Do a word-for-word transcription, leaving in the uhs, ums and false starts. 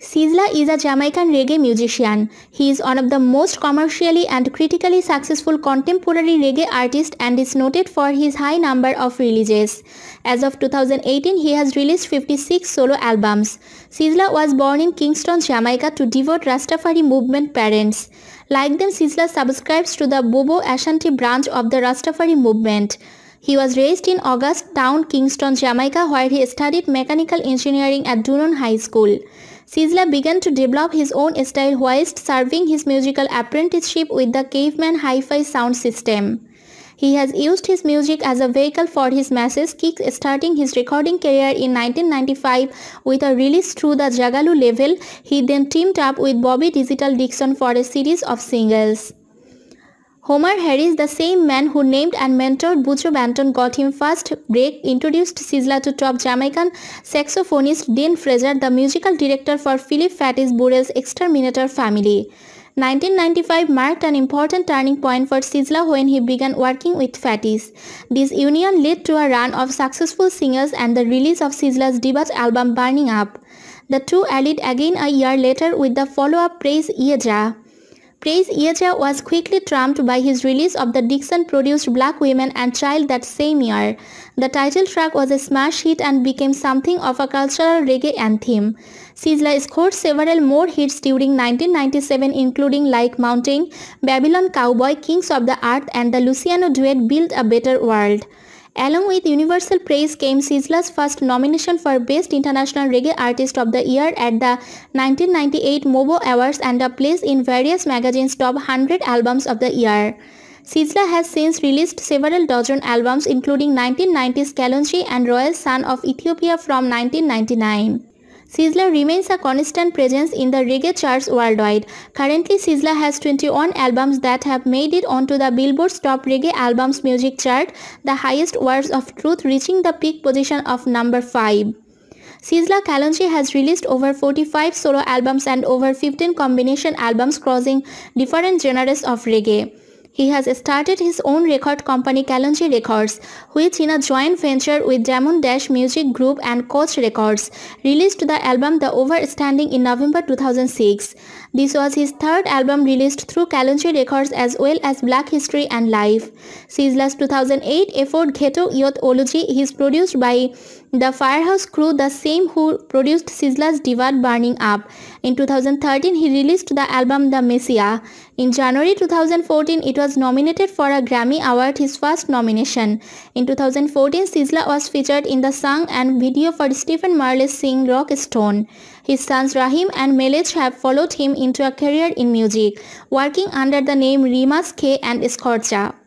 Sizzla is a Jamaican reggae musician. He is one of the most commercially and critically successful contemporary reggae artists and is noted for his high number of releases. As of two thousand eighteen, he has released fifty-six solo albums. Sizzla was born in Kingston, Jamaica to devout Rastafari movement parents. Like them, Sizzla subscribes to the Bobo Ashanti branch of the Rastafari movement. He was raised in August Town, Kingston, Jamaica, where he studied mechanical engineering at Donot High School. Sizzla began to develop his own style whilst serving his musical apprenticeship with the Caveman Hi-Fi sound system. He has used his music as a vehicle for his message, kick-starting his recording career in nineteen ninety-five with a release through the Jagalu label. He then teamed up with Bobby Digital Dixon for a series of singles. Homer Harris, the same man who named and mentored Buju Banton, got him first break, introduced Sizzla to top Jamaican saxophonist Dean Fraser, the musical director for Philip Fatty's Burrell's Exterminator family. nineteen ninety-five marked an important turning point for Sizzla when he began working with Fatty's. This union led to a run of successful singers and the release of Sizzla's debut album Burning Up. The two allied again a year later with the follow-up Praise Yeja. Praise Yeja was quickly trumped by his release of the Dixon-produced Black Women and Child that same year. The title track was a smash hit and became something of a cultural reggae anthem. Sizzla scored several more hits during nineteen ninety-seven, including Like Mountain, Babylon Cowboy, Kings of the Earth, and the Luciano duet Build a Better World. Along with universal praise came Sizzla's first nomination for Best International Reggae Artist of the Year at the nineteen ninety-eight MOBO Awards and a place in various magazines' top one hundred albums of the year. Sizzla has since released several dozen albums, including nineteen nineties Kalonji and Royal Son of Ethiopia from nineteen ninety-nine. Sizzla remains a constant presence in the reggae charts worldwide. Currently, Sizzla has twenty-one albums that have made it onto the Billboard's top reggae albums music chart, the highest Words of Truth reaching the peak position of number five. Sizzla Kalonji has released over forty-five solo albums and over fifteen combination albums crossing different genres of reggae. He has started his own record company Kalonji Records, which in a joint venture with Diamond Dash Music Group and Coach Records, released the album The Overstanding in November two thousand six. This was his third album released through Kalonji Records as well as Black History and Life. Sizzla's two thousand eight effort Ghetto Youth Ology is produced by the Firehouse Crew, the same who produced Sizzla's debut Burning Up. In two thousand thirteen, he released the album The Messiah. In January two thousand fourteen, it was nominated for a Grammy Award, his first nomination. In two thousand fourteen, Sizzla was featured in the song and video for Stephen Marley's Sing Rock Stone. His sons Rahim and Melech have followed him into a career in music, working under the name Rimas K and Scorcha.